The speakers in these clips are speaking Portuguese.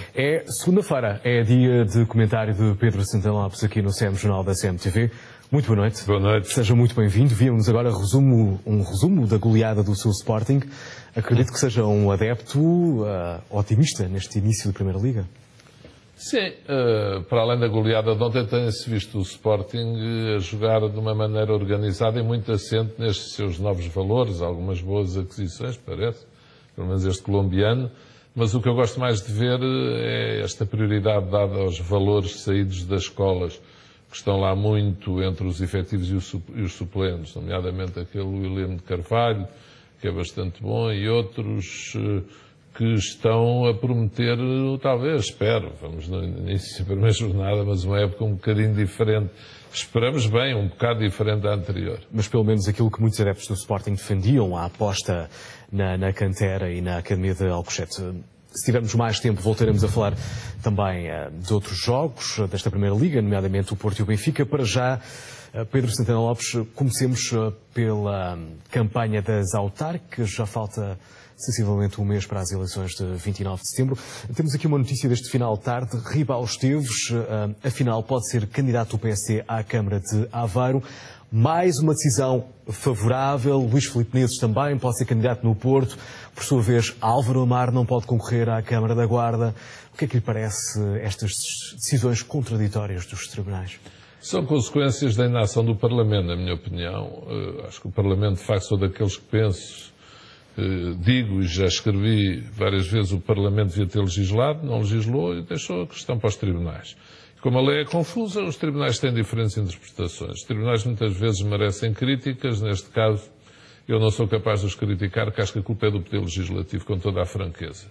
É segunda-feira, é dia de comentário de Pedro Santana Lopes aqui no CM Jornal da CMTV. Muito boa noite. Boa noite. Seja muito bem-vindo. Víamos agora um resumo da goleada do seu Sporting. Acredito que seja um adepto otimista neste início da Primeira Liga. Sim, para além da goleada de ontem, tem-se visto o Sporting a jogar de uma maneira organizada e muito assente nestes seus novos valores, algumas boas aquisições, parece, pelo menos este colombiano, mas o que eu gosto mais de ver é esta prioridade dada aos valores saídos das escolas, que estão lá muito entre os efetivos e os suplentes, nomeadamente aquele William de Carvalho, que é bastante bom, e outros que estão a prometer, talvez, espero, vamos no início da primeira jornada, mas uma época um bocadinho diferente. Esperamos bem, um bocado diferente da anterior. Mas pelo menos aquilo que muitos adeptos do Sporting defendiam, a aposta na cantera e na Academia de Alcochete. Se tivermos mais tempo, voltaremos a falar também de outros jogos desta Primeira Liga, nomeadamente o Porto e o Benfica. Para já, Pedro Santana Lopes, comecemos pela campanha das autárquicas. Já falta sensivelmente um mês para as eleições de 29 de setembro. Temos aqui uma notícia deste final de tarde. Ribal Esteves, afinal, pode ser candidato do PSD à Câmara de Aveiro. Mais uma decisão favorável. Luís Filipe Menezes também pode ser candidato no Porto. Por sua vez, Álvaro Amar não pode concorrer à Câmara da Guarda. O que é que lhe parece estas decisões contraditórias dos tribunais? São consequências da inação do Parlamento, na minha opinião. Acho que o Parlamento, de facto, sou daqueles que penso, digo e já escrevi várias vezes, o Parlamento devia ter legislado, não legislou e deixou a questão para os tribunais. Como a lei é confusa, os tribunais têm diferentes interpretações. Os tribunais muitas vezes merecem críticas, neste caso eu não sou capaz de os criticar, porque acho que a culpa é do Poder Legislativo, com toda a franqueza.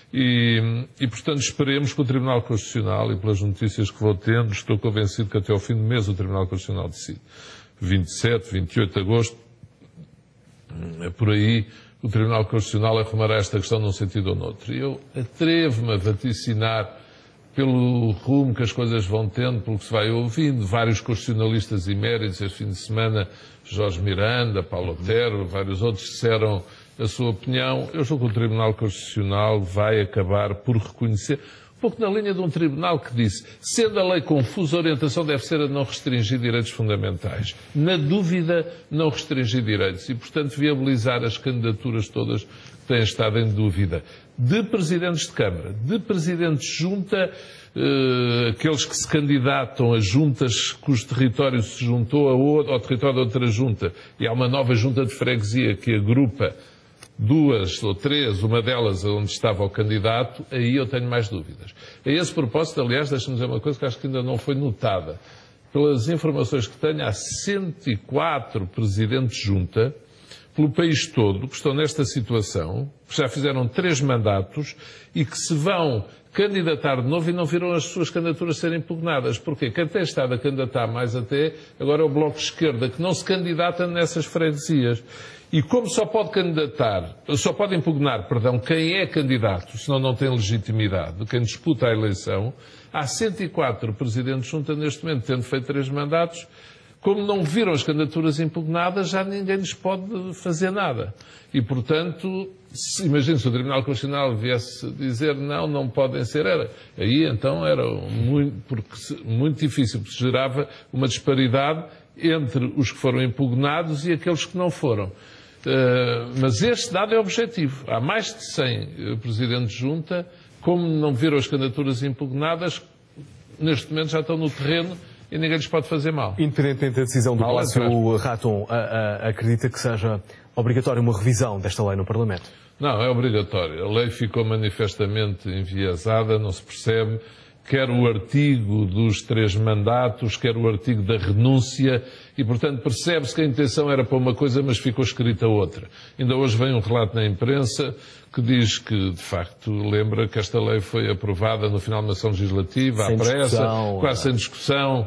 E portanto, esperemos que o Tribunal Constitucional, e pelas notícias que vou tendo, estou convencido que até ao fim do mês o Tribunal Constitucional decide. 27, 28 de agosto, por aí, o Tribunal Constitucional arrumará esta questão num sentido ou noutro. E eu atrevo-me a vaticinar, pelo rumo que as coisas vão tendo, pelo que se vai ouvindo, vários constitucionalistas eméritos, este fim de semana, Jorge Miranda, Paulo Otero, vários outros disseram a sua opinião. Eu julgo que o Tribunal Constitucional vai acabar por reconhecer, um pouco na linha de um tribunal que disse, sendo a lei confusa, a orientação deve ser a não restringir direitos fundamentais. Na dúvida, não restringir direitos e, portanto, viabilizar as candidaturas todas que têm estado em dúvida. De presidentes de Câmara, de presidentes de junta, aqueles que se candidatam a juntas cujo território se juntou ao território de outra junta, e há uma nova junta de freguesia que agrupa duas ou três, uma delas onde estava o candidato, aí eu tenho mais dúvidas. A esse propósito, aliás, deixa-me dizer uma coisa que acho que ainda não foi notada. Pelas informações que tenho, há 104 presidentes de junta pelo país todo que estão nesta situação, que já fizeram 3 mandatos e que se vão candidatar de novo e não viram as suas candidaturas serem impugnadas. Porquê? Quem tem estado a candidatar mais até agora é o Bloco de Esquerda, que não se candidata nessas freguesias. E como só pode impugnar, quem é candidato, senão não tem legitimidade, quem disputa a eleição, há 104 presidentes de junta neste momento, tendo feito 3 mandatos. Como não viram as candidaturas impugnadas, já ninguém lhes pode fazer nada. E, portanto, imagine se o Tribunal Constitucional viesse dizer não podem ser, aí então era muito difícil, porque se gerava uma disparidade entre os que foram impugnados e aqueles que não foram. Mas este dado é objetivo. Há mais de 100 presidentes de junta, como não viram as candidaturas impugnadas, neste momento já estão no terreno e ninguém lhes pode fazer mal. Independentemente da decisão do Palácio Raton, acredita que seja obrigatória uma revisão desta lei no Parlamento? Não, é obrigatório. A lei ficou manifestamente enviesada, não se percebe, quer o artigo dos 3 mandatos, quer o artigo da renúncia, e, portanto, percebe-se que a intenção era para uma coisa, mas ficou escrita outra. Ainda hoje vem um relato na imprensa que diz que, de facto, lembra que esta lei foi aprovada no final de uma ação legislativa, à pressa, quase sem discussão.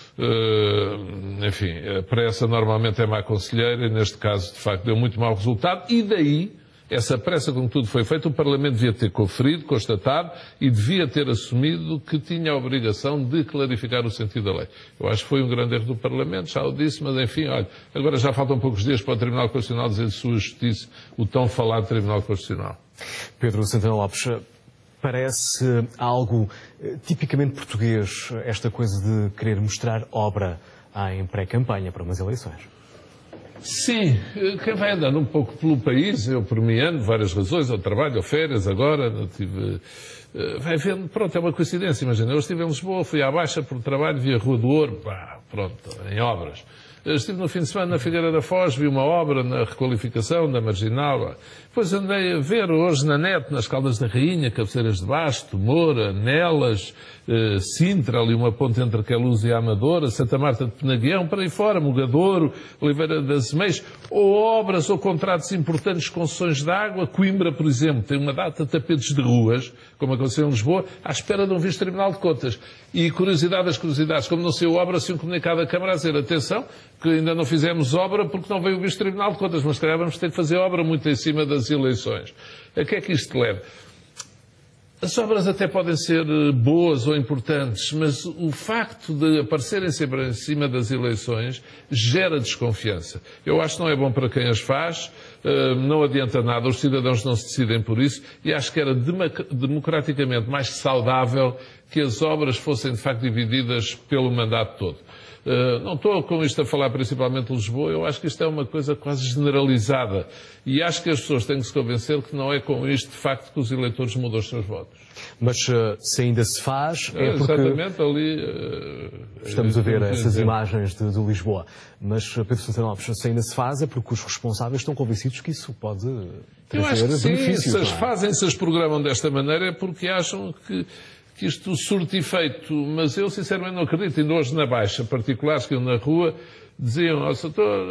Enfim, a pressa normalmente é má conselheira e, neste caso, de facto, deu muito mau resultado. E daí, essa pressa com que tudo foi feito, o Parlamento devia ter conferido, constatado e devia ter assumido que tinha a obrigação de clarificar o sentido da lei. Eu acho que foi um grande erro do Parlamento, já o disse, mas enfim, olha, agora já faltam poucos dias para o Tribunal Constitucional dizer de sua justiça o tão falado Tribunal Constitucional. Pedro Santana Lopes, Parece algo tipicamente português, esta coisa de querer mostrar obra em pré-campanha para umas eleições. Sim, quem vai andando um pouco pelo país, eu por mim ando, várias razões, eu trabalho, eu férias agora, vai vendo, pronto, é uma coincidência, imagina, eu estive em Lisboa, fui à Baixa por trabalho, vi a Rua do Ouro, pronto, em obras. Estive no fim de semana na Figueira da Foz, vi uma obra na requalificação da Marginal. Depois andei a ver hoje na net, nas Caldas da Rainha, Cabeceiras de Basto, Moura, Nelas, Sintra, ali uma ponte entre Queluz e a Amadora, Santa Marta de Penaguião, para aí fora, Mugadouro, Oliveira das Meias, ou obras ou contratos importantes de concessões de água. Coimbra, por exemplo, tem uma data de tapetes de ruas, como aconteceu em Lisboa, à espera de um visto Tribunal de Contas. E curiosidade das curiosidades, como não saiu obra, se um comunicado da Câmara a dizer, atenção, que ainda não fizemos obra porque não veio o visto Tribunal de Contas, mas se calhar vamos ter que fazer obra muito em cima das eleições. A que é que isto leva? As obras até podem ser boas ou importantes, mas o facto de aparecerem sempre em cima das eleições gera desconfiança. Eu acho que não é bom para quem as faz, não adianta nada, os cidadãos não se decidem por isso, e acho que era democraticamente mais saudável que as obras fossem de facto divididas pelo mandato todo. Não estou com isto a falar principalmente de Lisboa, eu acho que isto é uma coisa quase generalizada e acho que as pessoas têm que se convencer que não é com isto de facto que os eleitores mudam os seus votos. Mas se ainda se faz, é porque... Exatamente, ali... Estamos a ver essas imagens de Lisboa, mas Pedro Santana Lopes, se ainda se faz é porque os responsáveis estão convencidos que isso pode trazer benefícios. Se as programam desta maneira é porque acham que isto surte efeito, mas eu sinceramente não acredito. Ainda hoje na Baixa, particulares que iam na rua, diziam, o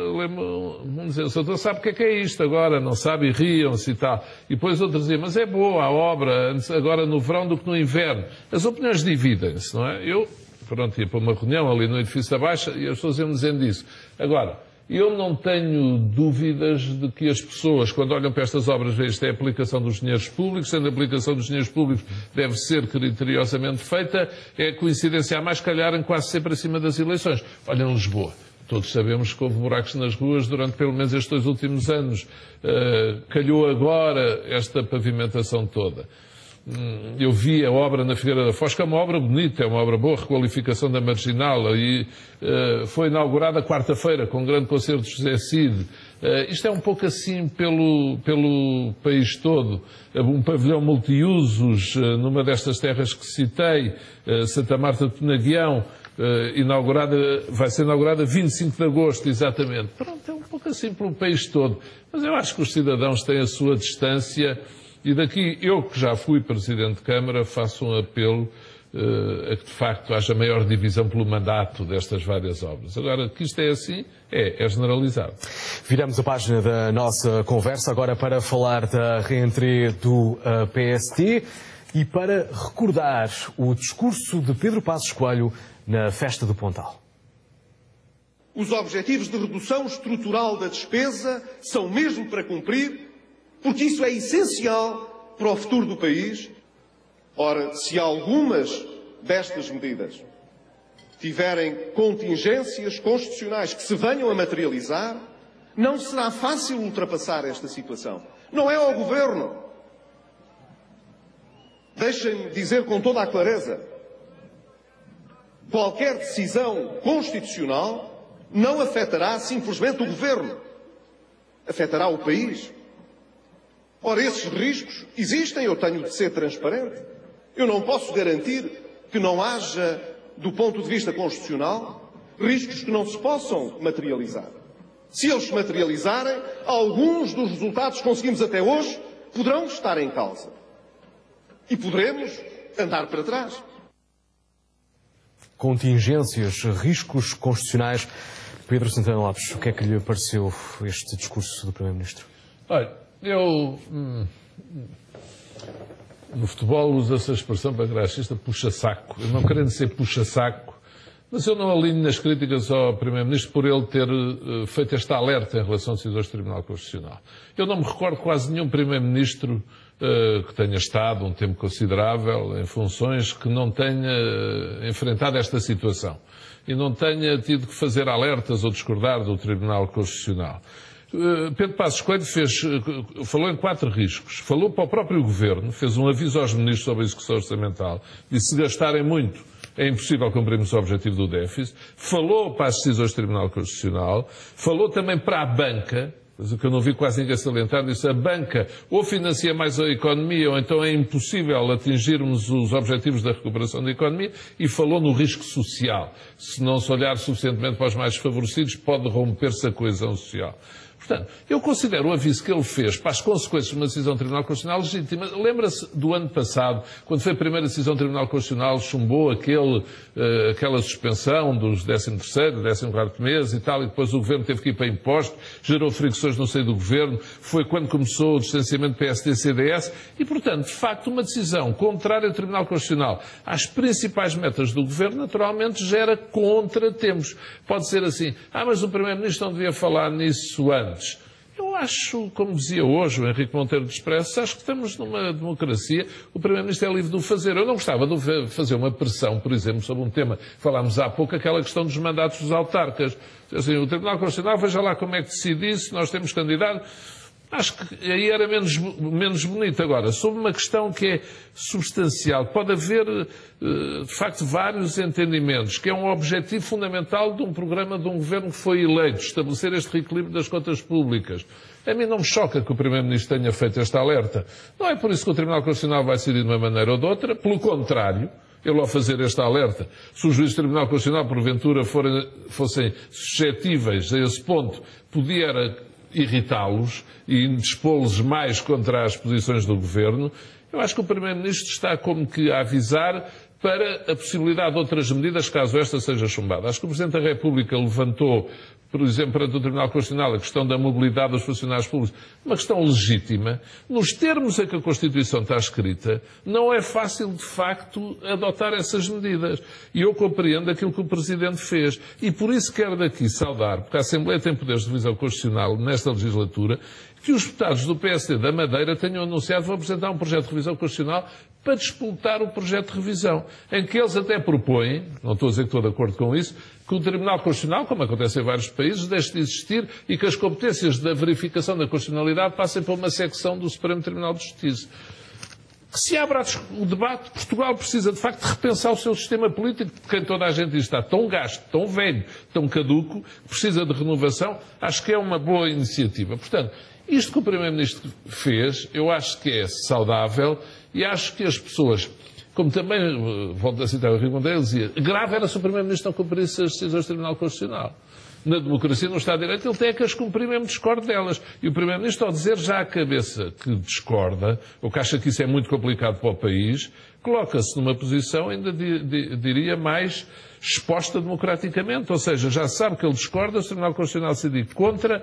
Soutor sabe o que é isto agora, não sabe, e riam-se e tal. E depois outros diziam, mas é boa a obra, agora no verão do que no inverno. As opiniões dividem-se, não é? Eu, pronto, ia para uma reunião ali no edifício da Baixa e as pessoas iam dizendo isso. Agora, eu não tenho dúvidas de que as pessoas, quando olham para estas obras, veem isto é a aplicação dos dinheiros públicos, sendo a aplicação dos dinheiros públicos deve ser criteriosamente feita, é coincidência a mais calharem quase sempre acima das eleições. Olha em Lisboa. Todos sabemos que houve buracos nas ruas durante pelo menos estes 2 últimos anos. Calhou agora esta pavimentação toda. Eu vi a obra na Figueira da Foz, que é uma obra bonita, é uma obra boa, requalificação da Marginal, e foi inaugurada quarta-feira com um grande concerto de José Cid. Isto é um pouco assim pelo país todo. Um pavilhão multiusos numa destas terras que citei, Santa Marta de Penaguião, vai ser inaugurada 25 de agosto, exatamente. Pronto, é um pouco assim pelo país todo. Mas eu acho que os cidadãos têm a sua distância. E daqui, eu que já fui Presidente de Câmara, faço um apelo a que de facto haja maior divisão pelo mandato destas várias obras. Agora, que isto é assim, é generalizado. Viramos a página da nossa conversa agora para falar da reentrée do PST e para recordar o discurso de Pedro Passos Coelho na Festa do Pontal. Os objetivos de redução estrutural da despesa são mesmo para cumprir, porque isso é essencial para o futuro do país. Ora, se algumas destas medidas tiverem contingências constitucionais que se venham a materializar, não será fácil ultrapassar esta situação. Não é ao Governo. Deixem-me dizer com toda a clareza, qualquer decisão constitucional não afetará simplesmente o Governo. Afetará o país. Ora, esses riscos existem, eu tenho de ser transparente. Eu não posso garantir que não haja, do ponto de vista constitucional, riscos que não se possam materializar. Se eles se materializarem, alguns dos resultados que conseguimos até hoje poderão estar em causa. E poderemos andar para trás. Contingências, riscos constitucionais. Pedro Santana Lopes, o que é que lhe pareceu este discurso do Primeiro-Ministro? Olha, eu... No futebol usa-se a expressão para graxista puxa-saco. Eu não querendo ser puxa-saco, mas eu não alinho nas críticas ao Primeiro-Ministro por ele ter feito esta alerta em relação aos decisores do Tribunal Constitucional. Eu não me recordo quase nenhum Primeiro-Ministro que tenha estado um tempo considerável em funções que não tenha enfrentado esta situação e não tenha tido que fazer alertas ou discordar do Tribunal Constitucional. Pedro Passos Coelho falou em 4 riscos. Falou para o próprio Governo, fez um aviso aos ministros sobre a execução orçamental, disse que se gastarem muito é impossível cumprirmos o objetivo do déficit. Falou para as decisões do Tribunal Constitucional, falou também para a banca, mas o que eu não vi quase ninguém salientar, disse a banca ou financia mais a economia ou então é impossível atingirmos os objetivos da recuperação da economia, e falou no risco social. Se não se olhar suficientemente para os mais desfavorecidos, pode romper-se a coesão social. Portanto, eu considero o aviso que ele fez para as consequências de uma decisão do Tribunal Constitucional legítima. Lembra-se do ano passado, quando foi a primeira decisão do Tribunal Constitucional, chumbou aquela suspensão dos 13º, 14º mês e tal, e depois o Governo teve que ir para imposto, gerou fricções no seio do Governo, foi quando começou o distanciamento PSD-CDS, e, portanto, de facto, uma decisão contrária ao Tribunal Constitucional às principais metas do Governo, naturalmente, gera contratempos. Pode ser assim, mas o Primeiro-Ministro não devia falar nisso antes. Eu acho, como dizia hoje o Henrique Monteiro do Expresso, acho que estamos numa democracia, o Primeiro-Ministro é livre de o fazer. Eu não gostava de fazer uma pressão, por exemplo, sobre um tema, falámos há pouco, aquela questão dos mandatos dos autarcas. Assim, o Tribunal Constitucional, veja lá como é que decide isso, nós temos candidato. Acho que aí era menos bonito. Agora, sobre uma questão que é substancial, pode haver, de facto, vários entendimentos, que é um objetivo fundamental de um programa de um governo que foi eleito, estabelecer este reequilíbrio das contas públicas. A mim não me choca que o Primeiro-Ministro tenha feito esta alerta. Não é por isso que o Tribunal Constitucional vai decidir de uma maneira ou de outra, pelo contrário, ele ao fazer esta alerta, se os juízes do Tribunal Constitucional, porventura, fossem suscetíveis a esse ponto, podia irritá-los e indispô-los mais contra as posições do Governo, eu acho que o Primeiro-Ministro está como que a avisar para a possibilidade de outras medidas, caso esta seja chumbada. Acho que o Presidente da República levantou, por exemplo, perante o Tribunal Constitucional, a questão da mobilidade dos funcionários públicos, uma questão legítima. Nos termos em que a Constituição está escrita, não é fácil, de facto, adotar essas medidas. E eu compreendo aquilo que o Presidente fez. E por isso quero daqui saudar, porque a Assembleia tem poderes de revisão constitucional nesta legislatura, que os deputados do PSD da Madeira tenham anunciado que vão apresentar um projeto de revisão constitucional para disputar o projeto de revisão, em que eles até propõem, não estou a dizer que estou de acordo com isso, que o Tribunal Constitucional, como acontece em vários países, deixe de existir e que as competências da verificação da constitucionalidade passem para uma secção do Supremo Tribunal de Justiça. Que se abra o debate, Portugal precisa de facto de repensar o seu sistema político, porque toda a gente diz está tão gasto, tão velho, tão caduco, precisa de renovação. Acho que é uma boa iniciativa. Portanto, isto que o Primeiro-Ministro fez, eu acho que é saudável e acho que as pessoas, como também, volto a citar o Henrique Monteiro, dizia, grave era se o Primeiro-Ministro não cumprisse as decisões do Tribunal Constitucional. Na democracia, no Estado de Direito, ele tem que as cumprir mesmo, discorda delas. E o Primeiro-Ministro, ao dizer já à cabeça que discorda, ou que acha que isso é muito complicado para o país, coloca-se numa posição, ainda diria, mais exposta democraticamente. Ou seja, já sabe que ele discorda, o Tribunal Constitucional decidiu contra,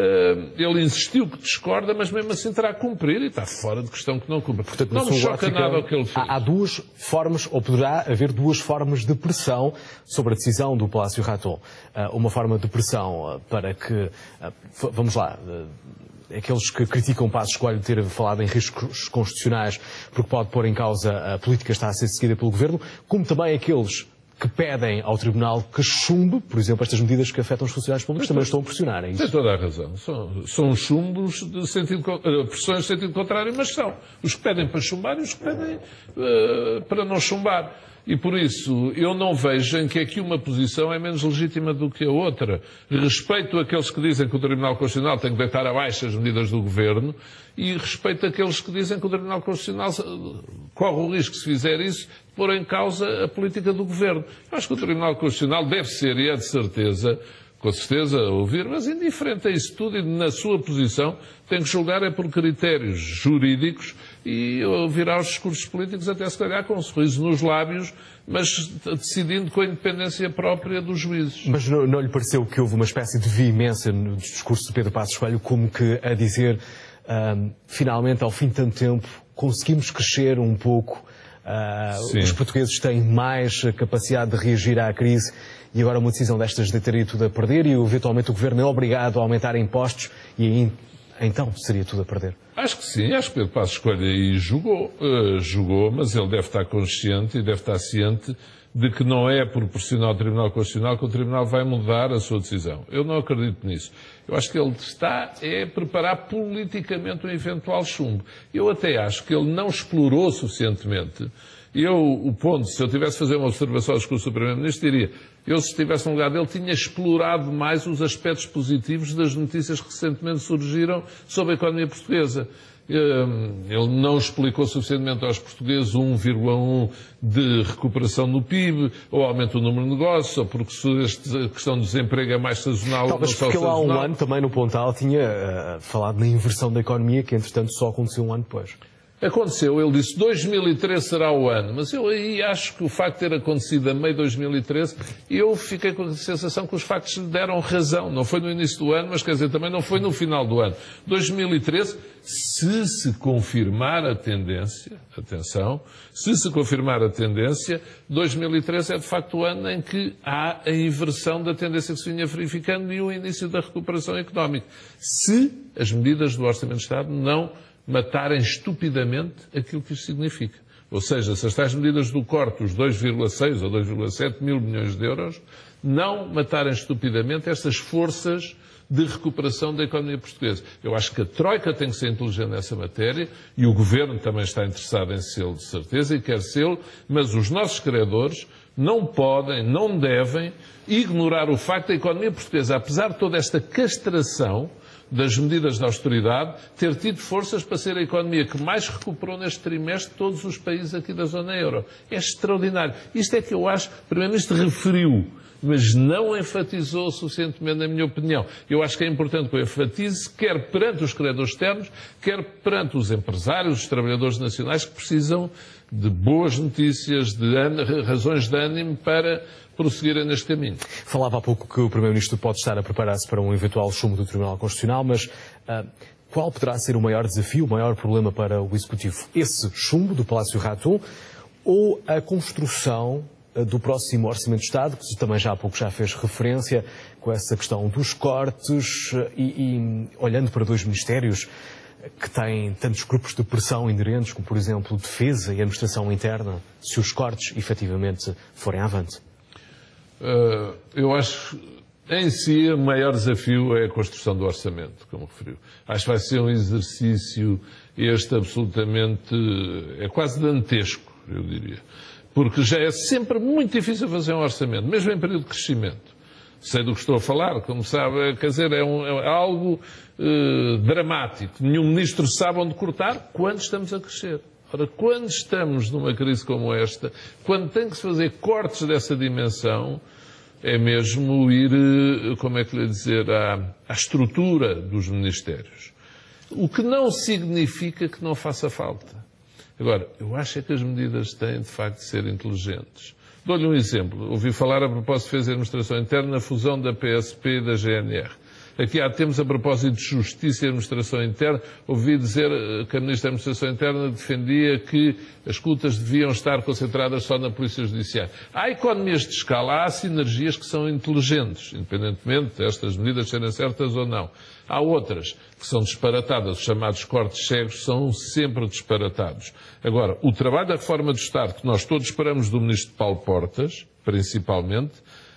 ele insistiu que discorda, mas mesmo assim terá que cumprir e está fora de questão que não cumpra. Portanto, não me choca nada o que ele fez. Há duas formas, ou poderá haver duas formas de pressão sobre a decisão do Palácio Raton. Uma forma de pressão para que, vamos lá, aqueles que criticam Passos Coelho ter falado em riscos constitucionais porque pode pôr em causa a política que está a ser seguida pelo Governo, como também aqueles que pedem ao Tribunal que chumbe, por exemplo, estas medidas que afetam os funcionários públicos, também estão a pressionar. É isso? Tem toda a razão. São chumbos de sentido, pressões de sentido contrário, mas são os que pedem para chumbar e os que pedem para não chumbar. E por isso, eu não vejo em que aqui uma posição é menos legítima do que a outra. Respeito aqueles que dizem que o Tribunal Constitucional tem que deitar abaixo as medidas do Governo e respeito aqueles que dizem que o Tribunal Constitucional corre o risco, se fizer isso, de pôr em causa a política do Governo. Eu acho que o Tribunal Constitucional deve ser, e é de certeza, com certeza, ouvir, mas indiferente a isso tudo e na sua posição, tem que julgar é por critérios jurídicos e ouvirá os discursos políticos até se calhar com um sorriso nos lábios, mas decidindo com a independência própria dos juízes. Mas não lhe pareceu que houve uma espécie de veemência no discurso de Pedro Passos Coelho, como que a dizer, finalmente, ao fim de tanto tempo, conseguimos crescer um pouco, os portugueses têm mais capacidade de reagir à crise e agora uma decisão destas deitaria tudo a perder e eventualmente o Governo é obrigado a aumentar impostos e então seria tudo a perder? Acho que sim, acho que Pedro Passos Coelho aí jogou, mas ele deve estar consciente e deve estar ciente de que não é proporcional ao Tribunal Constitucional que o Tribunal vai mudar a sua decisão. Eu não acredito nisso. Eu acho que ele está a preparar politicamente um eventual chumbo. Eu até acho que ele não explorou suficientemente. Se eu tivesse a fazer uma observação ao discurso do Primeiro-Ministro, diria, se estivesse no lugar dele, tinha explorado mais os aspectos positivos das notícias que recentemente surgiram sobre a economia portuguesa. Ele não explicou suficientemente aos portugueses 1,1 de recuperação no PIB, ou aumento do número de negócios, ou porque a questão do desemprego é mais sazonal. Talvez porque ele há um ano também no Pontal tinha falado na inversão da economia, que entretanto só aconteceu um ano depois. Aconteceu, ele disse 2013 será o ano, mas eu aí acho que o facto de ter acontecido a meio de 2013, eu fiquei com a sensação que os factos lhe deram razão. Não foi no início do ano, mas quer dizer, também não foi no final do ano. 2013, se confirmar a tendência, atenção, se confirmar a tendência, 2013 é de facto o ano em que há a inversão da tendência que se vinha verificando e o início da recuperação económica. Se as medidas do Orçamento de Estado não matarem estupidamente aquilo que isto significa. Ou seja, se as tais medidas do corte, os 2,6 ou 2,7 mil milhões de euros, não matarem estupidamente estas forças de recuperação da economia portuguesa. Eu acho que a Troika tem que ser inteligente nessa matéria e o Governo também está interessado em sê-lo, de certeza, e quer sê-lo, mas os nossos credores não podem, não devem ignorar o facto da economia portuguesa, apesar de toda esta castração das medidas de austeridade, ter tido forças para ser a economia que mais recuperou neste trimestre de todos os países aqui da zona euro. É extraordinário. Isto é que eu acho, o Primeiro-Ministro referiu, mas não enfatizou suficientemente, na minha opinião. Eu acho que é importante que eu enfatize, quer perante os credores externos, quer perante os empresários, os trabalhadores nacionais que precisam de boas notícias, de razões de ânimo para prosseguirem neste caminho. Falava há pouco que o Primeiro-Ministro pode estar a preparar-se para um eventual chumbo do Tribunal Constitucional, mas qual poderá ser o maior desafio, o maior problema para o Executivo? Esse chumbo do Palácio Raton ou a construção do próximo Orçamento de Estado, que também já há pouco já fez referência, com essa questão dos cortes e olhando para dois ministérios que têm tantos grupos de pressão inerentes, como por exemplo Defesa e Administração Interna, se os cortes efetivamente forem avante? Eu acho, em si, o maior desafio é a construção do orçamento, como referiu. Acho que vai ser um exercício absolutamente, é quase dantesco, eu diria. Porque já é sempre muito difícil fazer um orçamento, mesmo em período de crescimento. Sei do que estou a falar, como sabe, quer dizer, é algo dramático. Nenhum ministro sabe onde cortar quando estamos a crescer. Ora, quando estamos numa crise como esta, quando tem que se fazer cortes dessa dimensão, é mesmo ir, como é que lhe dizer, à estrutura dos ministérios. O que não significa que não faça falta. Agora, eu acho que as medidas têm, de facto, de ser inteligentes. Dou-lhe um exemplo. Ouvi falar, a propósito de Defesa e Administração Interna, na fusão da PSP e da GNR. Aqui há tempos, a propósito de Justiça e Administração Interna, ouvi dizer que a Ministra da Administração Interna defendia que as escutas deviam estar concentradas só na Polícia Judiciária. Há economias de escala, há sinergias que são inteligentes, independentemente destas medidas serem certas ou não. Há outras que são disparatadas, os chamados cortes cegos são sempre disparatados. Agora, o trabalho da reforma do Estado, que nós todos esperamos do Ministro Paulo Portas, principalmente,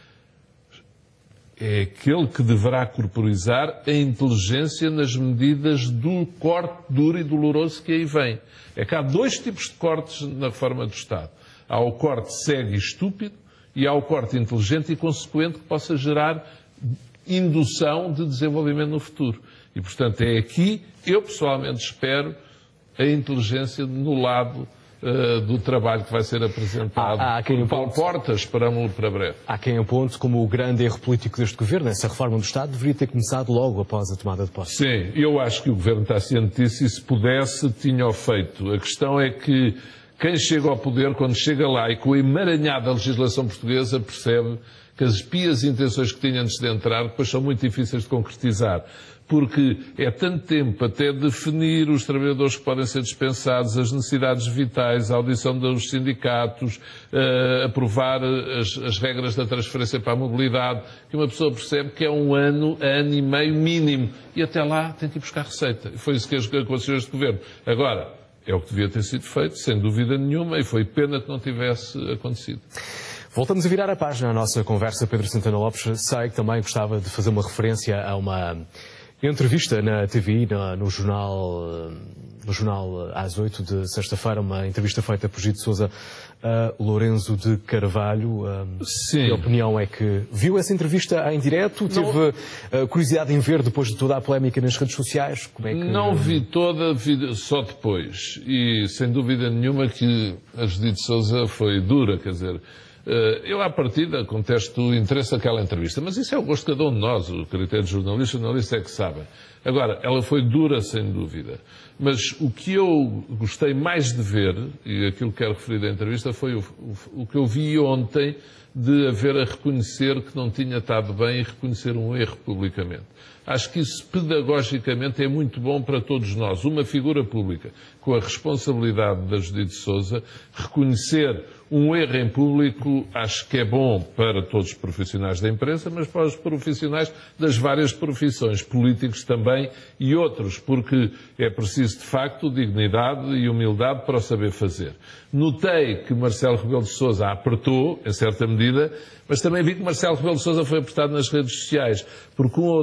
é aquele que deverá corporizar a inteligência nas medidas do corte duro e doloroso que aí vem. É que há dois tipos de cortes na reforma do Estado. Há o corte cego e estúpido e há o corte inteligente e consequente que possa gerar indução de desenvolvimento no futuro. E, portanto, é aqui, eu pessoalmente espero, a inteligência no lado do trabalho que vai ser apresentado por Paulo Portas, esperamos-lo para breve. Há quem aponte como o grande erro político deste Governo, essa reforma do Estado deveria ter começado logo após a tomada de posse. Sim, eu acho que o Governo está ciente disso e se pudesse tinha-o feito. A questão é que quem chega ao poder, quando chega lá e com a emaranhada legislação portuguesa, percebe que as pias intenções que tinha antes de entrar depois são muito difíceis de concretizar. Porque é tanto tempo até definir os trabalhadores que podem ser dispensados, as necessidades vitais, a audição dos sindicatos, aprovar as regras da transferência para a mobilidade, que uma pessoa percebe que é um ano e meio mínimo. E até lá tem que ir buscar receita. E foi isso que aconteceu este governo. Agora, é o que devia ter sido feito, sem dúvida nenhuma, e foi pena que não tivesse acontecido. Voltamos a virar a página à nossa conversa. Pedro Santana Lopes, sei que também gostava de fazer uma referência a uma entrevista na TV, no jornal às 8 de sexta-feira, uma entrevista feita por Gito de Sousa a Lourenço de Carvalho. Sim. A opinião é que viu essa entrevista em direto, teve curiosidade em ver depois de toda a polémica nas redes sociais? Como é que... Não vi toda, vi só depois. E sem dúvida nenhuma que a Gito de Sousa foi dura, quer dizer... Eu, à partida, contesto o interesse daquela entrevista, mas isso é o gosto de cada um de nós, o critério de jornalista é que sabem. Agora, ela foi dura, sem dúvida, mas o que eu gostei mais de ver, e aquilo que quero referir da entrevista, foi o que eu vi ontem de haver a reconhecer que não tinha estado bem e reconhecer um erro publicamente. Acho que isso, pedagogicamente, é muito bom para todos nós. Uma figura pública com a responsabilidade da Judite de Sousa, reconhecer um erro em público, acho que é bom para todos os profissionais da empresa, mas para os profissionais das várias profissões, políticos também e outros, porque é preciso, de facto, dignidade e humildade para o saber fazer. Notei que Marcelo Rebelo de Sousa apertou, em certa medida, mas também vi que Marcelo Rebelo de Sousa foi apertado nas redes sociais, porque uma ou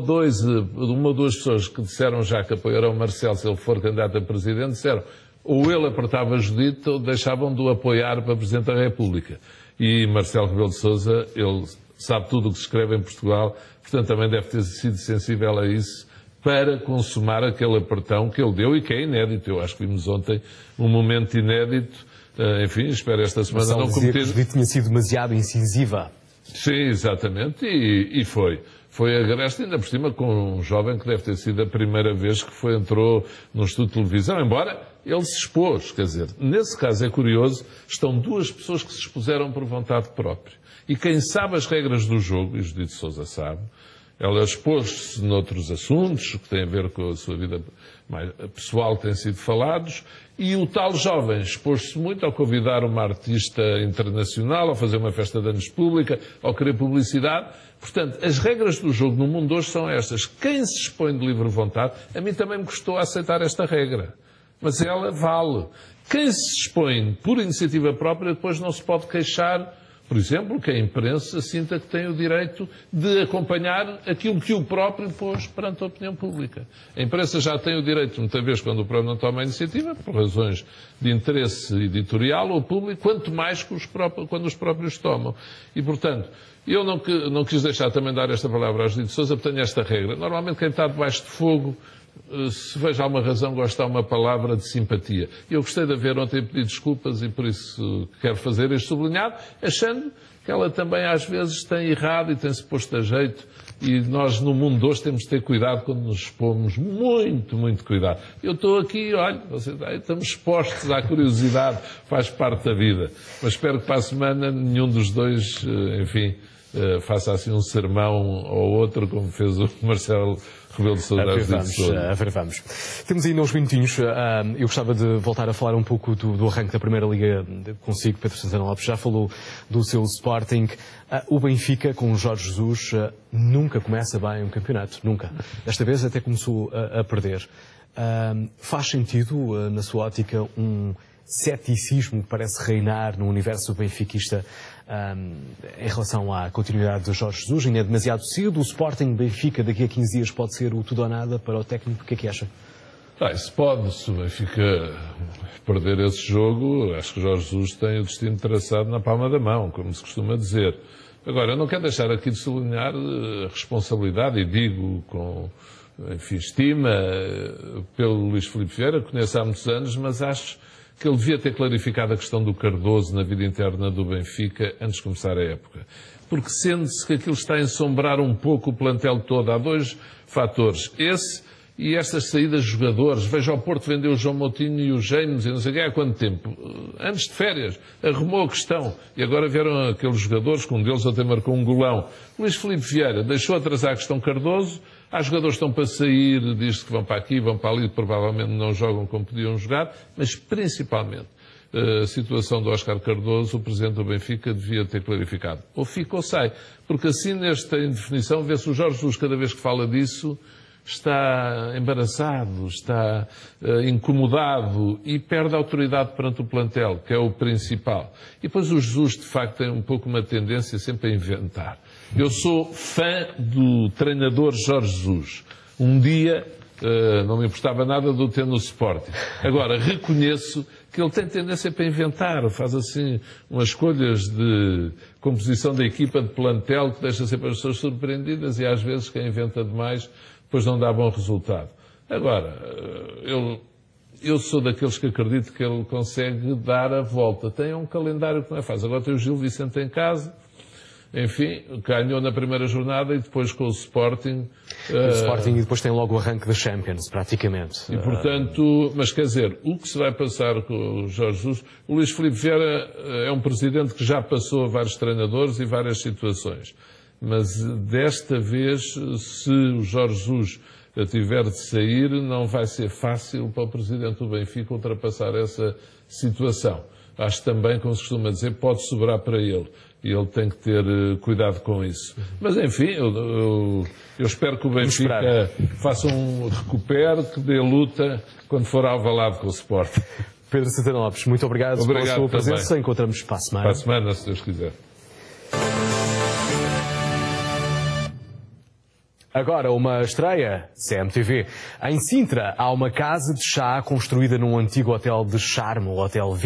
duas pessoas que disseram já que apoiarão Marcelo se ele for candidato a presidente, disseram ou ele apertava a Judite ou deixavam de o apoiar para Presidente da República. E Marcelo Rebelo de Sousa, ele sabe tudo o que se escreve em Portugal, portanto também deve ter sido sensível a isso para consumar aquele apertão que ele deu e que é inédito. Eu acho que vimos ontem um momento inédito. Enfim, espero esta semana não cometer... A Judite tinha sido demasiado incisiva. Sim, exatamente, e foi. Foi agreste, ainda por cima, com um jovem que deve ter sido a primeira vez que entrou num estudo de televisão, embora ele se expôs. Quer dizer, nesse caso é curioso, estão duas pessoas que se expuseram por vontade própria. E quem sabe as regras do jogo, e Judite de Sousa sabe, ela expôs-se noutros assuntos que têm a ver com a sua vida mais pessoal que têm sido falados, e o tal jovem expôs-se muito ao convidar uma artista internacional, ao fazer uma festa de anos pública, ao querer publicidade. Portanto, as regras do jogo no mundo hoje são estas. Quem se expõe de livre vontade, a mim também me custou aceitar esta regra. Mas ela vale. Quem se expõe por iniciativa própria, depois não se pode queixar, por exemplo, que a imprensa sinta que tem o direito de acompanhar aquilo que o próprio pôs perante a opinião pública. A imprensa já tem o direito, muitas vezes, quando o próprio não toma a iniciativa, por razões de interesse editorial ou público, quanto mais quando os próprios tomam. E, portanto, eu não quis deixar também dar esta palavra à Judite de Sousa, porque tenho esta regra. Normalmente, quem está debaixo de fogo, se veja alguma razão, gosta de uma palavra de simpatia. Eu gostei de haver ontem pedido desculpas e por isso quero fazer este sublinhado, achando que ela também às vezes tem errado e tem-se posto a jeito, e nós no mundo de hoje temos de ter cuidado quando nos expomos, muito, muito cuidado. Eu estou aqui, olha, estamos expostos à curiosidade, faz parte da vida, mas espero que para a semana nenhum dos dois, enfim, faça assim um sermão ou outro, como fez o Marcelo Rebelo de Sousa. A ver, vamos. Temos ainda uns minutinhos. Eu gostava de voltar a falar um pouco do arranque da Primeira Liga consigo. Pedro Santana Lopes já falou do seu Sporting. O Benfica, com o Jorge Jesus, nunca começa bem um campeonato. Nunca. Desta vez até começou a perder. Faz sentido, na sua ótica, um ceticismo que parece reinar no universo benfiquista em relação à continuidade de Jorge Jesus? Ainda é demasiado cedo? O Sporting Benfica daqui a 15 dias pode ser o tudo ou nada para o técnico? O que é que acha? Isso pode. Se o Benfica perder esse jogo, acho que Jorge Jesus tem o destino traçado na palma da mão, como se costuma dizer. Agora, eu não quero deixar aqui de sublinhar a responsabilidade, e digo com, enfim, estima pelo Luís Filipe Vieira, que conheço há muitos anos, mas acho que ele devia ter clarificado a questão do Cardoso na vida interna do Benfica antes de começar a época. Porque sente-se que aquilo está a ensombrar um pouco o plantel todo. Há dois fatores. Esse E estas saídas de jogadores, veja o Porto vendeu o João Moutinho e o James e não sei o que, há quanto tempo? Antes de férias, arrumou a questão. E agora vieram aqueles jogadores, que um deles até marcou um golão. Luís Filipe Vieira deixou atrasar a questão Cardoso, há jogadores que estão para sair, diz-se que vão para aqui, vão para ali, provavelmente não jogam como podiam jogar, mas principalmente a situação do Óscar Cardoso, o Presidente do Benfica devia ter clarificado. Ou fica ou sai. Porque assim, nesta indefinição, vê-se o Jorge Jesus, cada vez que fala disso, está embaraçado, está incomodado e perde a autoridade perante o plantel, que é o principal. E depois o Jesus, de facto, tem um pouco uma tendência sempre a inventar. Eu sou fã do treinador Jorge Jesus. Um dia não me importava nada do ter no Sporting. Agora, reconheço que ele tem tendência para inventar, faz assim umas escolhas de composição da equipa de plantel que deixa sempre as pessoas surpreendidas e às vezes quem inventa demais depois não dá bom resultado. Agora, eu sou daqueles que acredito que ele consegue dar a volta. Tem um calendário que não é fácil. Agora tem o Gil Vicente em casa, enfim, ganhou na primeira jornada e depois com o Sporting... O Sporting e depois tem logo o arranque da Champions, praticamente. E portanto, mas quer dizer, o que se vai passar com o Jorge Jesus... O Luís Filipe Vieira é um presidente que já passou a vários treinadores e várias situações. Mas desta vez, se o Jorge Jesus tiver de sair, não vai ser fácil para o Presidente do Benfica ultrapassar essa situação. Acho também, como se costuma dizer, pode sobrar para ele. E ele tem que ter cuidado com isso. Mas, enfim, eu espero que o Benfica faça recupere, que dê luta quando for ao Alvalade com o Sport. Pedro Santana Lopes, muito obrigado pela sua presença. Encontramos para a semana. Para a semana, se Deus quiser. Agora, uma estreia CMTV. Em Sintra, há uma casa de chá construída num antigo hotel de charme, o Hotel